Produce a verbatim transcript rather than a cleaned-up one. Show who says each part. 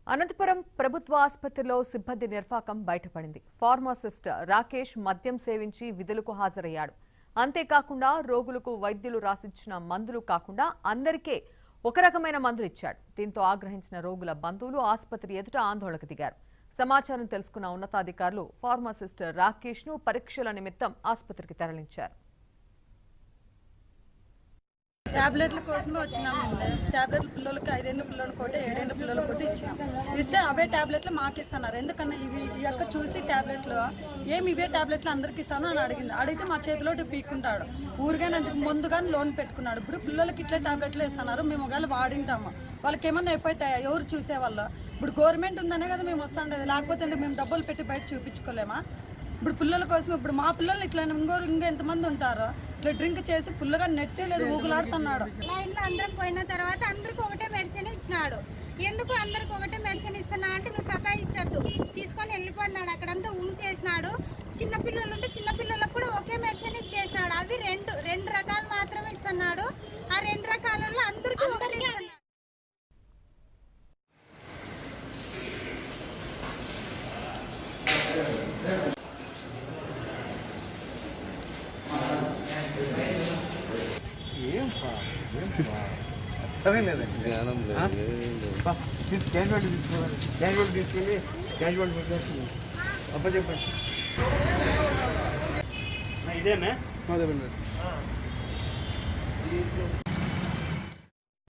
Speaker 1: అనంతపురం ప్రభుత్వ ఆసుపత్రిలో సిబ్బంది నిర్వాకం బయటపడింది. ఫార్మసిస్ట్ రాకేష్ మద్యం సేవించి విధులకు హాజరయ్యాడు. అంతేకాకుండా రోగులకు వైద్యులు రాసిచ్చిన మందులు కాకుండా అందరికీ ఒక రకమైన మందులు ఇచ్చాడు. దీంతో ఆగ్రహించిన రోగుల బంధువులు ఆసుపత్రి ఎదుట ఆందోళనకు దిగారు. సమాచారం తెలుసుకున్న ఉన్నతాధికారులు ఫార్మసిస్ట్ రాకేష్ ను పరీక్షల నిమిత్తం ఆసుపత్రికి తరలించారు.
Speaker 2: ట్యాబ్లెట్ల కోసమే వచ్చినాము. ట్యాబ్లెట్లు పిల్లలకి ఐదేళ్ళ పిల్లలు కొట్టి ఏడేళ్ళ పిల్లలు కొట్టి ఇచ్చినాం. ఇస్తే అవే ట్యాబ్లెట్లు మాకు ఇస్తున్నారు. ఎందుకన్నా ఇవి ఈ యొక్క చూసి ట్యాబ్లెట్లు ఏమి ఇవే ట్యాబ్లెట్లు అందరికి ఇస్తాను అని అడిగింది. అడిగితే మా చేతిలో పీక్కుంటాడు. ఊరిగానే అందుకు ముందుగానే లోన్ పెట్టుకున్నాడు. ఇప్పుడు పిల్లలకి ఇట్లా ట్యాబ్లెట్లు ఇస్తున్నారు. మేము ఒకవేళ వాడింటాము. వాళ్ళకి ఏమన్నా ఎఫెక్ట్ అయ్యా ఎవరు చూసేవాళ్ళు? ఇప్పుడు గవర్నమెంట్ ఉందనే కదా మేము వస్తుండేది. లేకపోతే ఎందుకు మేము డబ్బులు పెట్టి బయట చూపించుకోలేమా? ఇప్పుడు పిల్లల కోసం ఇప్పుడు మా పిల్లలు ఇట్లా ఇంకోరు ఇంకా ఎంతమంది ఉంటారో ఇట్లా డ్రింక్ చేసి ఫుల్గా నెట్టే లేదు ఊగులాడుతున్నాడు.
Speaker 3: లైన్లో అందరం పోయిన తర్వాత అందరికి ఒకటే మెడిసిన్ ఇచ్చినాడు. ఎందుకు అందరికి ఒకటే మెడిసిన్ ఇస్తున్నా అంటే నువ్వు సతా ఇచ్చద్దు తీసుకొని వెళ్ళిపోయినాడు. అక్కడంతా ఉమ్ చేసినాడు. చిన్నపిల్లలు ఉంటే చిన్నపిల్లలకు కూడా ఒకే మెడిసిన్ ఇచ్చేసినాడు. అవి రెండు రెండు రకాలు మాత్రమే ఇస్తున్నాడు. ఆ రెండు రకాలలో అందరికీ ఒకటే ఇస్తున్నాడు.
Speaker 4: జ్ఞానం క్యాజువాలిటీ తీసుకోవాలి. క్యాజువాలిటీ తీసుకెళ్ళి క్యాజువాలిటీ పెట్టేస్తుంది. అప్ప చెప్పండి. ఇదేనా?